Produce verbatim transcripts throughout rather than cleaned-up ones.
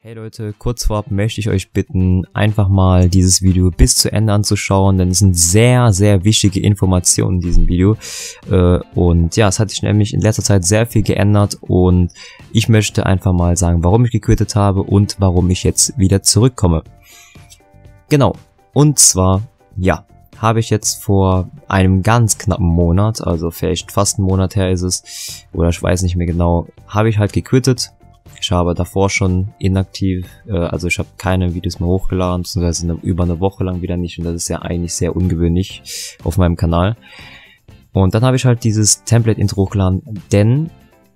Hey Leute, kurz vorab möchte ich euch bitten, einfach mal dieses Video bis zu Ende anzuschauen, denn es sind sehr, sehr wichtige Informationen in diesem Video. Äh, und ja, es hat sich nämlich in letzter Zeit sehr viel geändert und ich möchte einfach mal sagen, warum ich gequittet habe und warum ich jetzt wieder zurückkomme. Genau, und zwar, ja, habe ich jetzt vor einem ganz knappen Monat, also vielleicht fast einen Monat her ist es, oder ich weiß nicht mehr genau, habe ich halt gequittet. Ich habe davor schon inaktiv, äh, also ich habe keine Videos mehr hochgeladen, beziehungsweise eine, über eine Woche lang wieder nicht und das ist ja eigentlich sehr ungewöhnlich auf meinem Kanal. Und dann habe ich halt dieses Template-Intro hochgeladen, denn,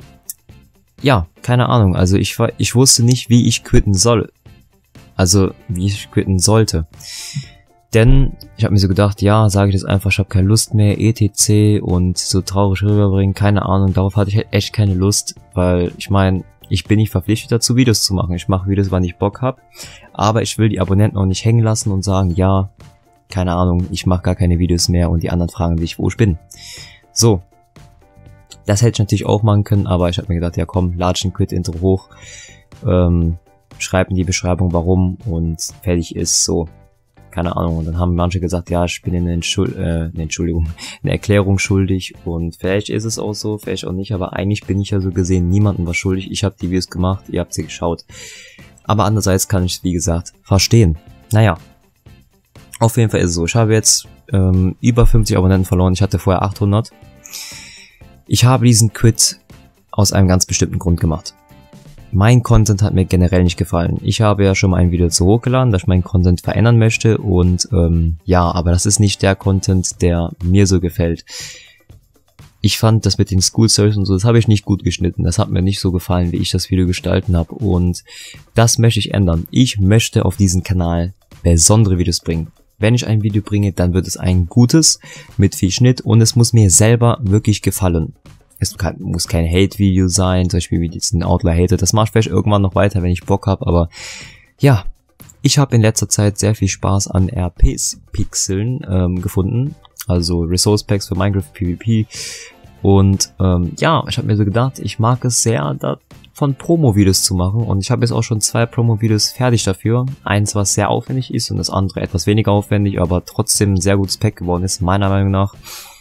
ja, keine Ahnung, also ich, war, ich wusste nicht, wie ich quitten soll, also wie ich quitten sollte. Denn ich habe mir so gedacht, ja, sage ich das einfach, ich habe keine Lust mehr, et cetera und so traurig rüberbringen, keine Ahnung, darauf hatte ich halt echt keine Lust, weil ich meine, ich bin nicht verpflichtet dazu, Videos zu machen. Ich mache Videos, wann ich Bock habe. Aber ich will die Abonnenten auch nicht hängen lassen und sagen, ja, keine Ahnung, ich mache gar keine Videos mehr und die anderen fragen sich, wo ich bin. So. Das hätte ich natürlich auch machen können, aber ich habe mir gedacht, ja komm, latsch ein Quit-Intro hoch. Ähm, schreib in die Beschreibung, warum und fertig ist, so. Keine Ahnung. Und dann haben manche gesagt, ja, ich bin eine, Entschuld äh, eine Entschuldigung, eine Erklärung schuldig und vielleicht ist es auch so, vielleicht auch nicht, aber eigentlich bin ich ja so gesehen niemandem was schuldig. Ich habe die Videos gemacht, ihr habt sie geschaut. Aber andererseits kann ich es, wie gesagt, verstehen. Naja, auf jeden Fall ist es so. Ich habe jetzt ähm, über fünfzig Abonnenten verloren. Ich hatte vorher achthundert. Ich habe diesen Quit aus einem ganz bestimmten Grund gemacht. Mein Content hat mir generell nicht gefallen. Ich habe ja schon mal ein Video zu hochgeladen, dass ich meinen Content verändern möchte und ähm, ja, aber das ist nicht der Content, der mir so gefällt. Ich fand das mit den School Stories und so, das habe ich nicht gut geschnitten. Das hat mir nicht so gefallen, wie ich das Video gestalten habe und das möchte ich ändern. Ich möchte auf diesen Kanal besondere Videos bringen. Wenn ich ein Video bringe, dann wird es ein gutes mit viel Schnitt und es muss mir selber wirklich gefallen. Es kann, muss kein Hate-Video sein, zum Beispiel wie diesen Outlaw Hater. Das mache ich vielleicht irgendwann noch weiter, wenn ich Bock habe. Aber ja, ich habe in letzter Zeit sehr viel Spaß an R Ps-Pixeln ähm, gefunden. Also Resource Packs für Minecraft PvP. Und ähm, ja, ich habe mir so gedacht, ich mag es sehr, davon Promo-Videos zu machen. Und ich habe jetzt auch schon zwei Promo-Videos fertig dafür. Eins, was sehr aufwendig ist und das andere etwas weniger aufwendig, aber trotzdem ein sehr gutes Pack geworden ist, meiner Meinung nach.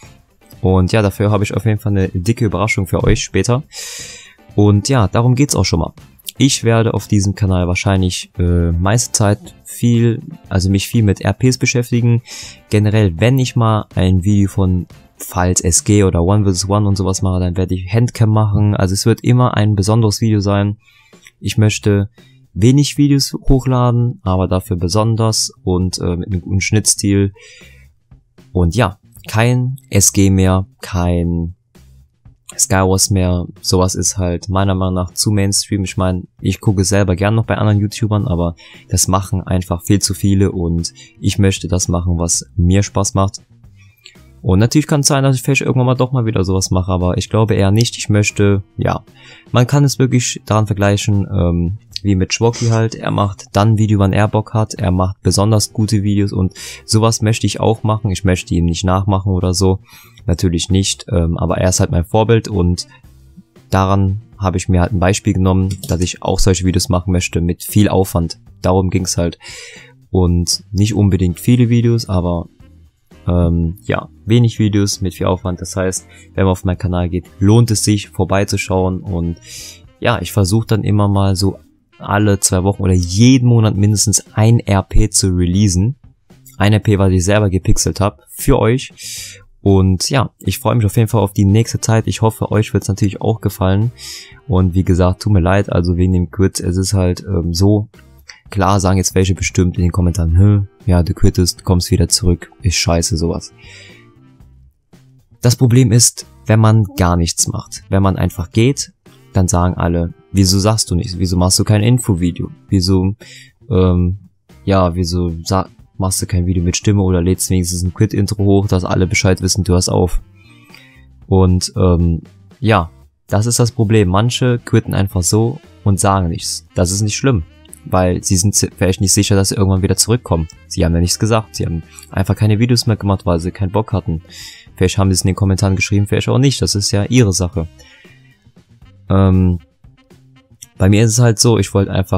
Und ja, dafür habe ich auf jeden Fall eine dicke Überraschung für euch später. Und ja, darum geht's auch schon mal. Ich werde auf diesem Kanal wahrscheinlich äh, meiste Zeit viel, also mich viel mit R Ps beschäftigen. Generell, wenn ich mal ein Video von Falls S G oder One versus One und sowas mache, dann werde ich Handcam machen. Also es wird immer ein besonderes Video sein. Ich möchte wenig Videos hochladen, aber dafür besonders und äh, mit einem guten Schnittstil. Und ja, kein S G mehr, kein Skywars mehr, sowas ist halt meiner Meinung nach zu Mainstream. Ich meine, ich gucke selber gern noch bei anderen YouTubern, aber das machen einfach viel zu viele und ich möchte das machen, was mir Spaß macht. Und natürlich kann es sein, dass ich vielleicht irgendwann mal doch mal wieder sowas mache, aber ich glaube eher nicht. Ich möchte, ja, man kann es wirklich daran vergleichen, ähm, wie mit Schwocky halt. Er macht dann ein Video, wann er Bock hat. Er macht besonders gute Videos und sowas möchte ich auch machen. Ich möchte ihm nicht nachmachen oder so. Natürlich nicht, ähm, aber er ist halt mein Vorbild und daran habe ich mir halt ein Beispiel genommen, dass ich auch solche Videos machen möchte mit viel Aufwand. Darum ging es halt. Und nicht unbedingt viele Videos, aber ähm, ja, wenig Videos mit viel Aufwand. Das heißt, wenn man auf meinen Kanal geht, lohnt es sich vorbeizuschauen und ja, ich versuche dann immer mal so alle zwei Wochen oder jeden Monat mindestens ein R P zu releasen. Ein R P, was ich selber gepixelt habe, für euch. Und ja, ich freue mich auf jeden Fall auf die nächste Zeit. Ich hoffe, euch wird es natürlich auch gefallen. Und wie gesagt, tut mir leid, also wegen dem Quit, es ist halt ähm, so, klar sagen jetzt welche bestimmt in den Kommentaren, Hö, ja, du quittest, kommst wieder zurück, ist scheiße, sowas. Das Problem ist, wenn man gar nichts macht, wenn man einfach geht, dann sagen alle, wieso sagst du nichts? Wieso machst du kein Infovideo? Wieso, ähm, ja, wieso machst du kein Video mit Stimme oder lädst wenigstens ein Quit-Intro hoch, dass alle Bescheid wissen, du hast auf. Und, ähm, ja, das ist das Problem. Manche quitten einfach so und sagen nichts. Das ist nicht schlimm, weil sie sind vielleicht nicht sicher, dass sie irgendwann wieder zurückkommen. Sie haben ja nichts gesagt. Sie haben einfach keine Videos mehr gemacht, weil sie keinen Bock hatten. Vielleicht haben sie es in den Kommentaren geschrieben, vielleicht auch nicht. Das ist ja ihre Sache. Ähm, bei mir ist es halt so, ich wollte einfach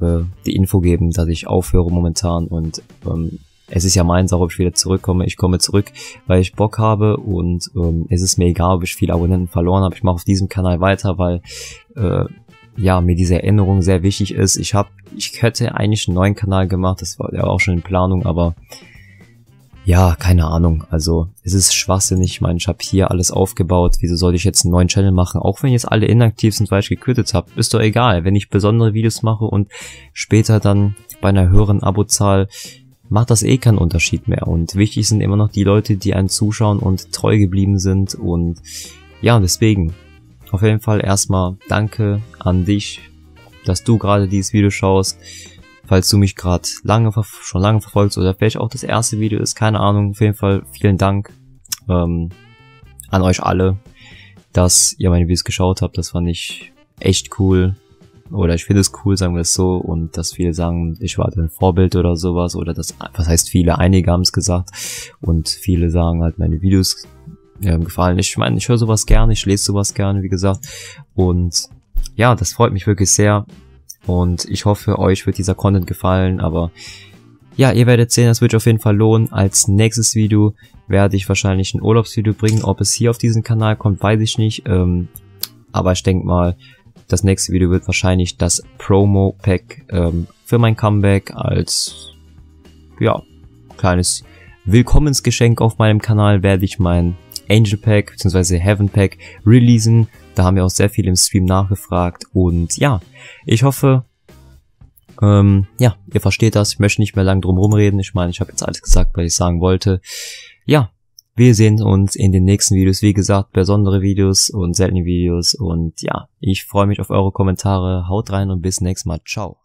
äh, die Info geben, dass ich aufhöre momentan und ähm, es ist ja meins, auch ob ich wieder zurückkomme. Ich komme zurück, weil ich Bock habe und ähm, es ist mir egal, ob ich viele Abonnenten verloren habe. Ich mache auf diesem Kanal weiter, weil äh, ja mir diese Erinnerung sehr wichtig ist. Ich habe, ich hätte eigentlich einen neuen Kanal gemacht, das war ja auch schon in Planung, aber ja, keine Ahnung. Also es ist schwachsinnig. Ich meine, ich habe hier alles aufgebaut. Wieso soll ich jetzt einen neuen Channel machen? Auch wenn jetzt alle inaktiv sind, weil ich gequittet habe. Ist doch egal. Wenn ich besondere Videos mache und später dann bei einer höheren Abozahl, macht das eh keinen Unterschied mehr. Und wichtig sind immer noch die Leute, die einen zuschauen und treu geblieben sind. Und ja, deswegen auf jeden Fall erstmal danke an dich, dass du gerade dieses Video schaust. Falls du mich gerade lange, schon lange verfolgst oder vielleicht auch das erste Video ist, keine Ahnung, auf jeden Fall vielen Dank ähm, an euch alle, dass ihr meine Videos geschaut habt. Das fand ich echt cool, oder ich finde es cool, sagen wir es so, und dass viele sagen, ich war ein Vorbild oder sowas, oder das, was heißt viele, einige haben es gesagt und viele sagen halt, meine Videos äh, gefallen. Ich meine, ich höre sowas gerne, ich lese sowas gerne, wie gesagt, und ja, das freut mich wirklich sehr. Und ich hoffe, euch wird dieser Content gefallen, aber ja, ihr werdet sehen, das wird auf jeden Fall lohnen. Als nächstes Video werde ich wahrscheinlich ein Urlaubsvideo bringen. Ob es hier auf diesen Kanal kommt, weiß ich nicht. Ähm, aber ich denke mal, das nächste Video wird wahrscheinlich das Promo-Pack ähm, für mein Comeback als, ja, kleines Willkommensgeschenk auf meinem Kanal werde ich mein Angel Pack bzw. Heaven Pack releasen. Da haben wir auch sehr viel im Stream nachgefragt und ja, ich hoffe, ähm, ja, ihr versteht das. Ich möchte nicht mehr lange drum rumreden. Ich meine, ich habe jetzt alles gesagt, was ich sagen wollte. Ja, wir sehen uns in den nächsten Videos. Wie gesagt, besondere Videos und seltene Videos und ja, ich freue mich auf eure Kommentare. Haut rein und bis nächstes Mal. Ciao.